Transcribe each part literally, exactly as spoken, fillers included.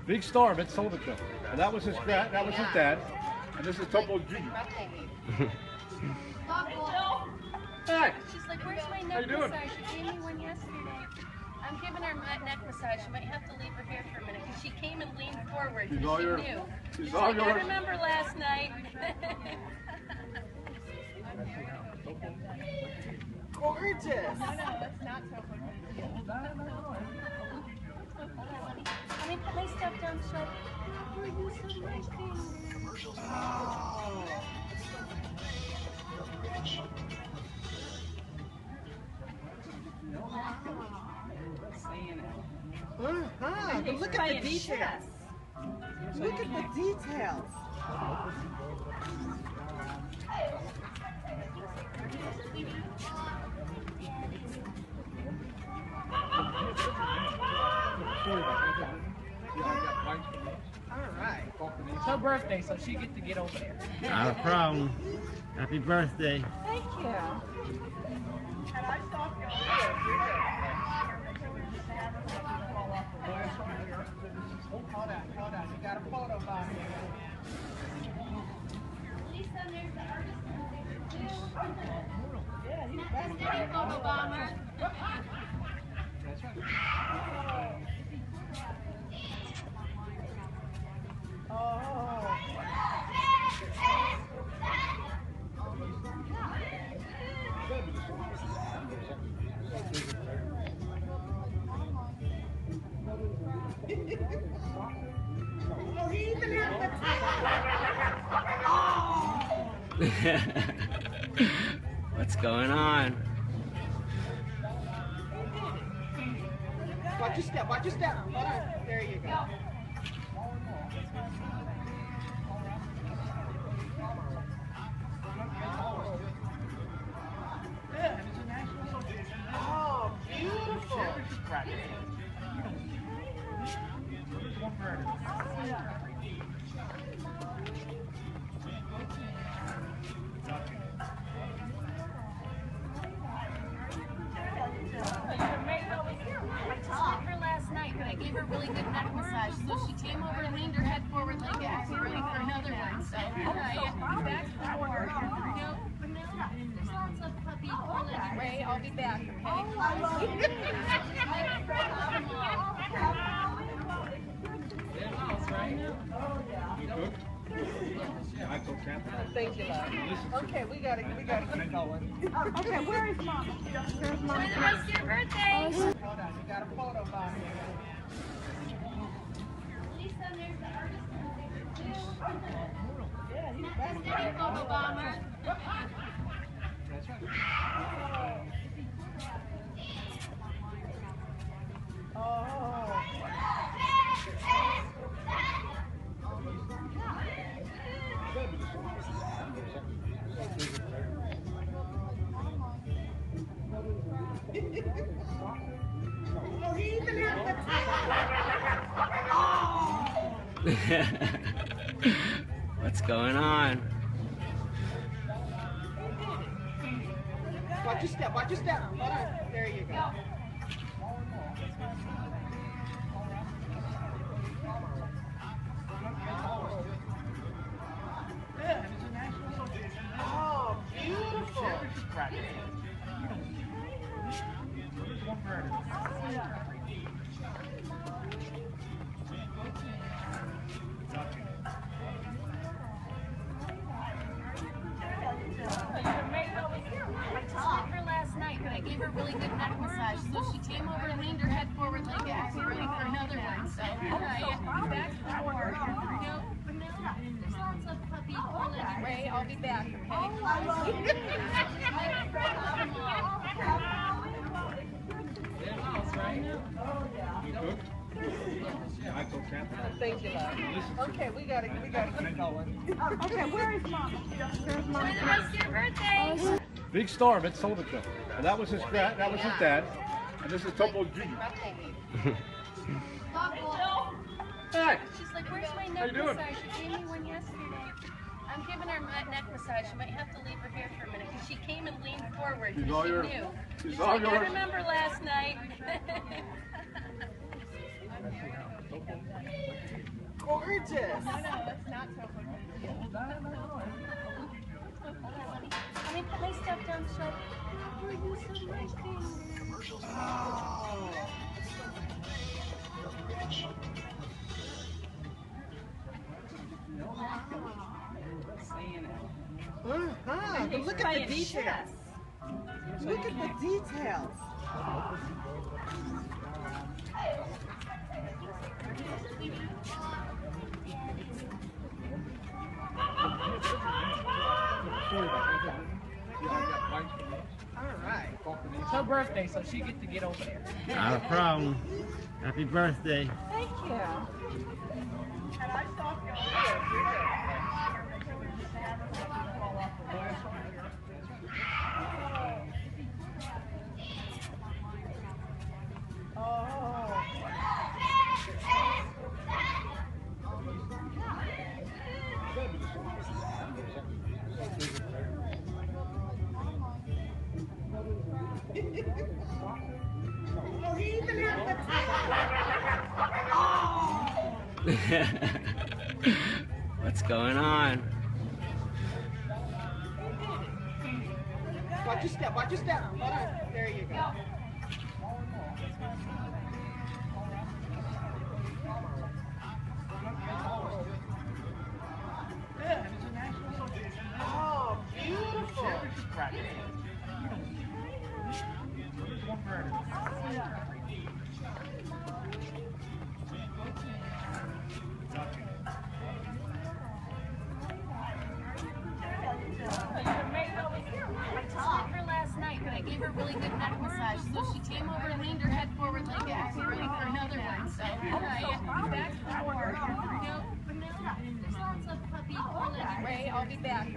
Big star, Vince Sullivan show. And that was his dad. That was his dad. And this is Topo Junior Hey. She's like, where's my neck massage? She gave me one yesterday. I'm giving her my neck massage. You might have to leave her here for a minute because she came and leaned forward because she your, knew. She's She's all like, yours. I remember last night. Gorgeous. No, no, it's not so good. Let me put my stuff down so I can use my fingers. Uh-huh. Look at the details. Look at the details. All right. It's her birthday, so she gets to get over there. Not a problem. Happy birthday. Thank you. Hold on, hold on. You got a photo of me. Lisa, there's the artist. Yeah, he's best photo bomber. That's right. Oh. Oh, he even has the What's going on? Watch your step, watch your step. Hold on. There you go. Oh, beautiful. I gave her a really good neck massage, so she came over and leaned her head forward like that, ready for another one. So, yeah, back forward. No, no, there's lots of puppy quality. Ray, I'll be back, okay? Oh, I love it. I told Catherine. Thank you, love. Okay, we gotta, we gotta keep going. Okay, where is mom? Where's mom? Enjoy the rest of your birthday. Hold on, you got a photo of me. Lisa, there's the artist. Yeah, he's best Photo bomber. That's right. Oh. Oh, he even has the What's going on? Watch your step, watch your step. Hold on. There you go. Oh, beautiful. I told her last night, but I gave her a really good neck massage, so she came over and leaned her head forward like that, ready for another one. So, yeah, back forward. No, no, there's lots of puppy quality. Ray, I'll be back, okay? Oh, I love it. I told Catherine. Thank you, love. Okay, we gotta, we gotta keep going. Okay, where is mom? Where's mom? Enjoy the rest of your birthday. Big star, Vince Sullivan show. And that was his dad. That was his dad. And this is Topo Junior Hey. She's like, where's my neck massage? She gave me one yesterday. I'm giving her my neck massage. You might have to leave her here for a minute because she came and leaned forward She's because all she yours. knew. She's She's all like, I yours. remember last night. Gorgeous. No, no, it's not so good. Let me put my stuff down so I can use some of my fingers. Uh-huh. But look at the details. Look at the details. All right. It's her birthday, so she gets to get over there. Not a problem. Happy birthday. Thank you. What's going on? Watch your step. Watch your step. Hold on. There you go. Oh, beautiful. I saw her last night, but I gave her a really good neck massage. So she came over and leaned her head forward like actually ready for another one. So yeah, back and forth. No, no, there's lots of puppy pulling. Ray, I'll be back,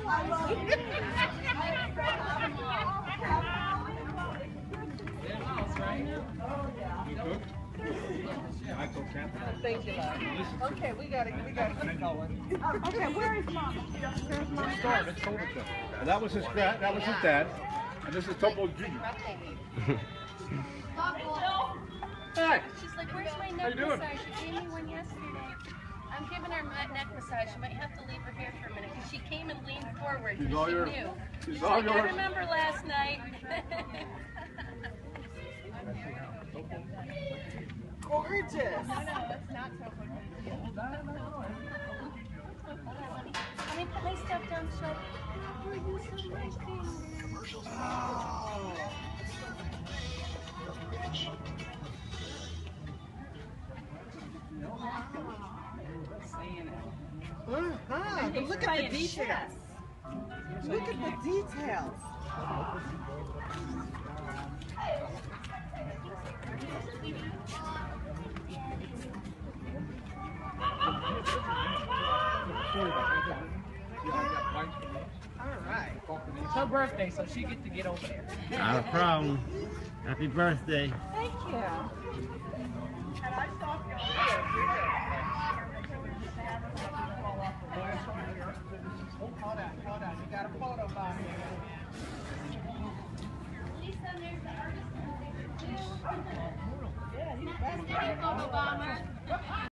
Good? I told Catherine. Thank you, love. Okay, we gotta, we gotta keep going. Okay, where is mom? Where's mom? Storm, it's told it to him. And that was his gra- that was his dad. And this is Topo Junior Hey! She's like, where's my How neck you doing? massage? She gave me one yesterday. I'm giving her my neck massage. She might have to leave her here for a minute because she came and leaned forward. She's 'cause all she yours. knew. She's She's all like, I yours. remember last night. Gorgeous. No, no, it's not so good. Let me put my stuff down so I can use some of my fingers. Uh-huh. But look at the details. Look at the details. All right. It's her birthday, so she gets to get over there. Not a problem. Happy birthday. Thank you. Hold on, hold on. You got a photo bomb here. Lisa, there's the artist. Yeah, he's the best. Photo bomber.